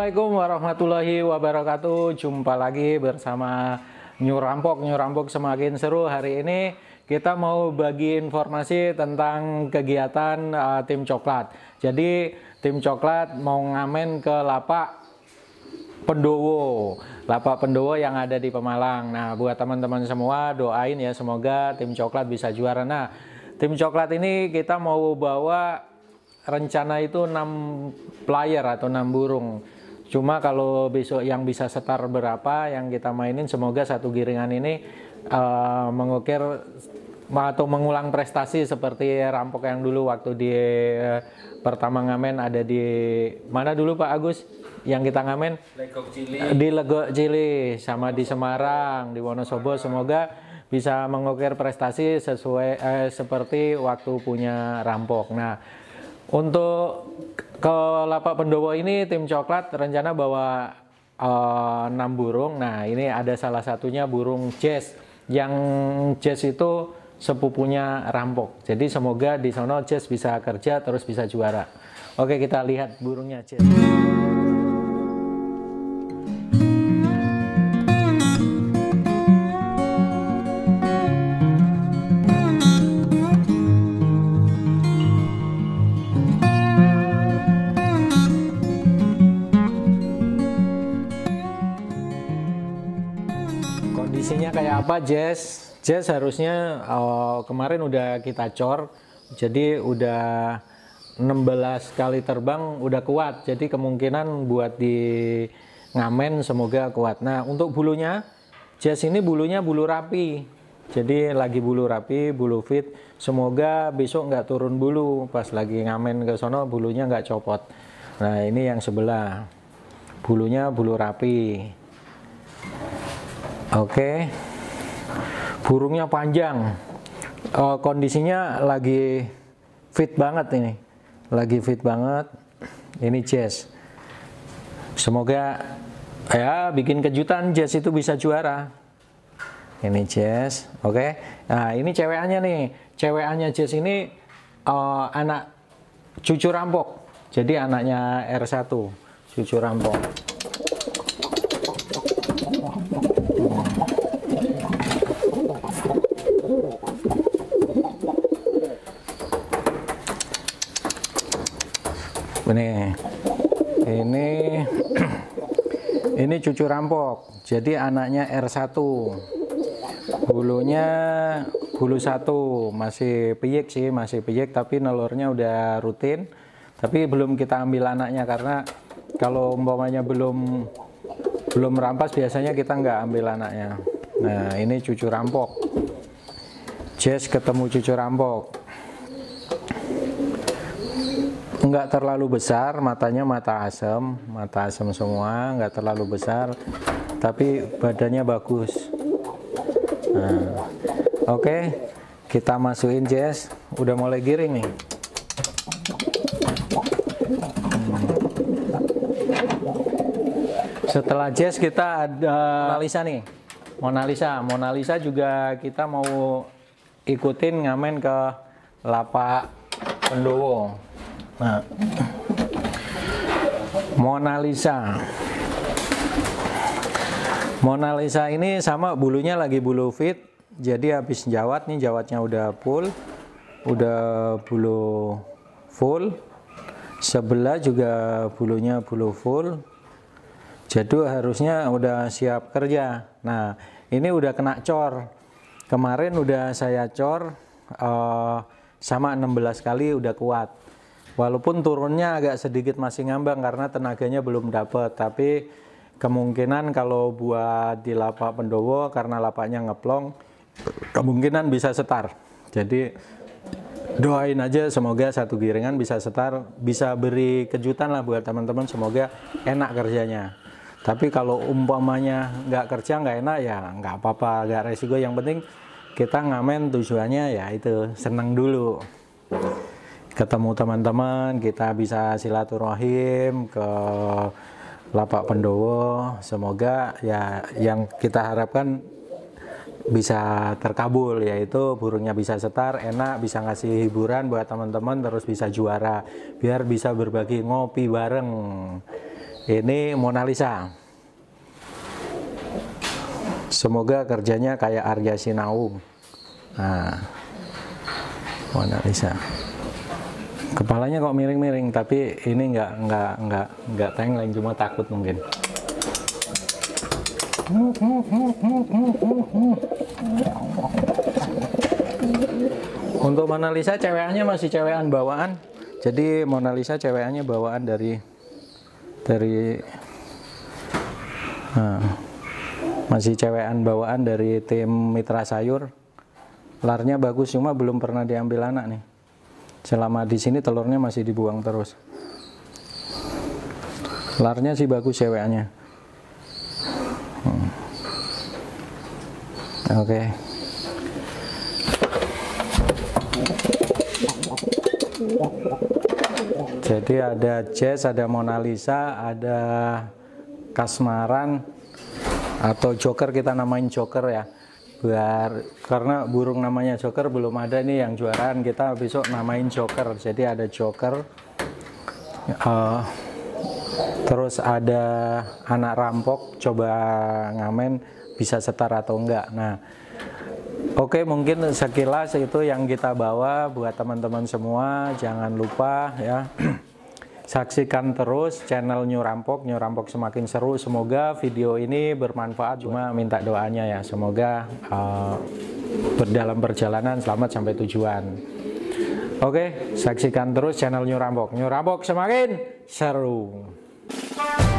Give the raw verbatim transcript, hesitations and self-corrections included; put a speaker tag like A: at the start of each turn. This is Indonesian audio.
A: Assalamualaikum warahmatullahi wabarakatuh. Jumpa lagi bersama New Rampok. New Rampok semakin seru. Hari ini kita mau bagi informasi tentang kegiatan uh, tim coklat. Jadi tim coklat mau ngamen ke lapak Pendowo, lapak Pendowo yang ada di Pemalang. Nah, buat teman-teman semua doain ya, semoga tim coklat bisa juara. Nah, tim coklat ini kita mau bawa rencana itu enam player atau enam burung. Cuma kalau besok yang bisa setar berapa yang kita mainin, semoga satu giringan ini uh, mengukir atau mengulang prestasi seperti Rampok yang dulu waktu di uh, pertama ngamen ada di mana dulu Pak Agus yang kita ngamen?
B: Legok Cili.
A: Di Legok Cili sama di Semarang, di Wonosobo. Semoga bisa mengukir prestasi sesuai eh, seperti waktu punya Rampok. Nah, untuk ke lapak Pendowo ini tim coklat rencana bawa uh, enam burung. Nah, ini ada salah satunya burung Jazz. Yang Jazz itu sepupunya Rampok. Jadi semoga di sono Jazz bisa kerja terus bisa juara. Oke, kita lihat burungnya Jazz. Kondisinya kayak apa Jazz? Jazz harusnya uh, kemarin udah kita cor, jadi udah enam belas kali terbang udah kuat, jadi kemungkinan buat di ngamen semoga kuat. Nah, untuk bulunya Jazz ini bulunya bulu rapi, jadi lagi bulu rapi, bulu fit, semoga besok nggak turun bulu pas lagi ngamen ke sono bulunya nggak copot. Nah, ini yang sebelah bulunya bulu rapi. Oke, burungnya panjang, uh, kondisinya lagi fit banget ini, lagi fit banget. Ini Jazz, semoga ya bikin kejutan Jazz itu bisa juara. Ini Jazz, oke. Nah, ini cewekannya nih, cewekannya Jazz ini uh, anak cucu Rampok, jadi anaknya R satu, cucu Rampok. Ini, ini, ini cucu Rampok, jadi anaknya R satu, bulunya bulu satu, masih piyik sih, masih piyik, tapi nelurnya udah rutin, tapi belum kita ambil anaknya karena kalau umpamanya belum belum rampas biasanya kita nggak ambil anaknya. Nah, ini cucu Rampok, Jazz ketemu cucu Rampok. Enggak terlalu besar, matanya mata asem, mata asem semua, enggak terlalu besar, tapi badannya bagus. Nah, oke, okay, kita masukin Jazz, udah mulai giring nih. Hmm. Setelah Jazz kita ada Mona Lisa nih, Mona Lisa, Mona Lisa juga kita mau ikutin ngamen ke lapak Pendowo. Nah, Mona Lisa, Mona Lisa ini sama bulunya lagi bulu fit, jadi habis jawat nih, jawatnya udah full, udah bulu full, sebelah juga bulunya bulu full, jadi harusnya udah siap kerja. Nah, ini udah kena cor, kemarin udah saya cor uh, sama enam belas kali udah kuat. Walaupun turunnya agak sedikit masih ngambang karena tenaganya belum dapat, tapi kemungkinan kalau buat di lapak Pendowo karena lapaknya ngeplong, kemungkinan bisa setar. Jadi doain aja semoga satu giringan bisa setar, bisa beri kejutan lah buat teman-teman, semoga enak kerjanya. Tapi kalau umpamanya nggak kerja nggak enak ya nggak apa-apa, nggak resiko. Yang penting kita ngamen tujuannya ya itu seneng dulu. Ketemu teman-teman, kita bisa silaturahim ke lapak Pendowo, semoga ya yang kita harapkan bisa terkabul, yaitu burungnya bisa setar, enak, bisa ngasih hiburan buat teman-teman, terus bisa juara, biar bisa berbagi ngopi bareng. Ini Mona Lisa. Semoga kerjanya kayak Arya Sinaung. Nah, Mona Lisa. Kepalanya kok miring-miring, tapi ini nggak nggak nggak nggak tengkleng, cuma takut mungkin. Untuk Mona Lisa cewekannya masih cewekan bawaan. Jadi Mona Lisa cewekannya bawaan dari dari nah, masih cewekan bawaan dari tim Mitra Sayur. Larnya bagus, cuma belum pernah diambil anak nih. Selama di sini telurnya masih dibuang terus. Larnya sih bagus cewekannya. Hmm. Oke. Okay. Jadi ada Jazz, ada Mona Lisa, ada Kasmaran atau Joker, kita namain Joker ya. Biar karena burung namanya Joker belum ada nih yang juaraan, kita besok namain Joker. Jadi ada Joker. Uh, terus ada anak rampok, coba ngamen bisa setar atau enggak. Nah, oke, mungkin sekilas itu yang kita bawa buat teman-teman semua. Jangan lupa ya, saksikan terus channel New Rampok. New Rampok semakin seru. Semoga video ini bermanfaat. Cuma minta doanya ya, semoga uh, berdalam perjalanan selamat sampai tujuan. Oke, saksikan terus channel New Rampok. New Rampok semakin seru.